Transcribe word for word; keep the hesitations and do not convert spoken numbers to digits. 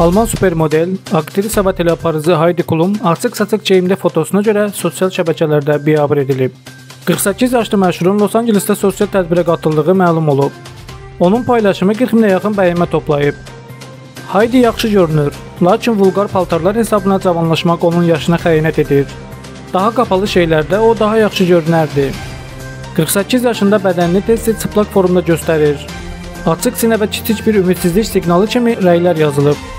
Alman supermodel, aktrisa və teleaparıcı Heidi Klum açıq-saçıq geyimdə fotosuna görə sosial şəbəkələrdə biabır edilib. qırx səkkiz yaşlı məşhurun Los Angelesdə sosial tədbirə qatıldığı məlum olub. Onun paylaşımı qırx minə yaxın bəyənmə toplayıb. Heidi yaxşı görünür, lakin vulqar paltarlar hesabına cavanlaşmaq onun yaşına xəyanət edir. Daha qapalı şeylərdə o daha yaxşı görünərdi. qırx səkkiz yaşında bədənini tez-tez çıplaq formada göstərir. Açıq sinə və kiçik bir ümidsizlik siqnalı kimi rəylər yazılıb.